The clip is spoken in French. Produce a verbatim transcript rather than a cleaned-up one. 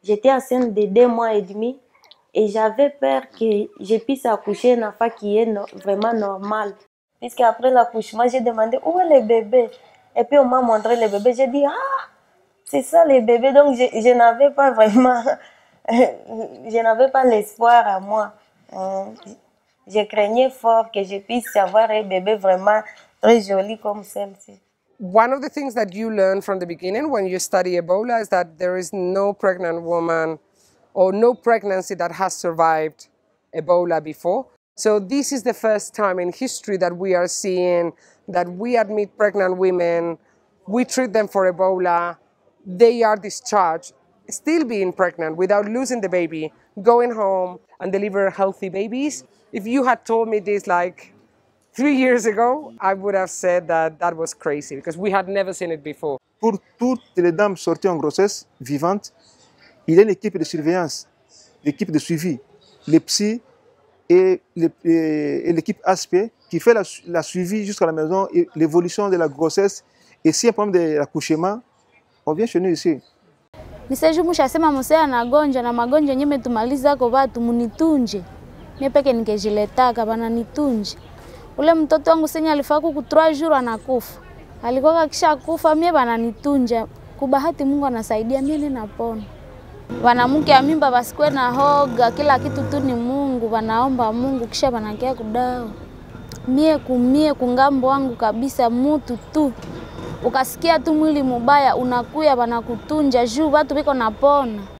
j'étais enceinte de deux mois et demi et j'avais peur que je puisse accoucher un enfant qui est no, vraiment normal. Puisqu'après l'accouchement, j'ai demandé où est le bébé. Et puis on m'a montré le bébé. J'ai dit, ah, c'est ça le bébé. Donc je, je n'avais pas vraiment, je n'avais pas l'espoir à moi. Je craignais fort que je puisse avoir un bébé vraiment très joli comme celle-ci. One of the things that you learn from the beginning when you study Ebola is that there is no pregnant woman or no pregnancy that has survived Ebola before. So this is the first time in history that we are seeing that we admit pregnant women, we treat them for Ebola, they are discharged, still being pregnant without losing the baby, going home and deliver healthy babies. If you had told me this like three years ago, I would have said that that was crazy because we had never seen it before. Pour toutes les dames sorties en grossesse vivantes, il y a une équipe de surveillance, l'équipe de suivi, les psys et l'équipe A S P qui fait la, la suivi jusqu'à la maison et l'évolution de la grossesse. Et si y a un problème de l'accouchement, on vient chez nous ici. Niseju mushasema mose anagonja na magonjwa nyeme tumaliza kwa watu munitunje. Mimi peke ningejiletaka bana nitunje. Ule mtoto wangu senya alifaa ku trois jours anakufa. Alikuwa kisha kufa mimi bana nitunja. Kubahati Mungu anasaidia mimi napona. Wanamke ya mimba basikwe na hoga, kila kitu tu ni Mungu, wanaomba Mungu kisha wanakia kudao. Mie kumie kungambo wangu kabisa mutu tu. Ukasikia tu mwili mubaya unakuya wanakutunja juu watu biko napona.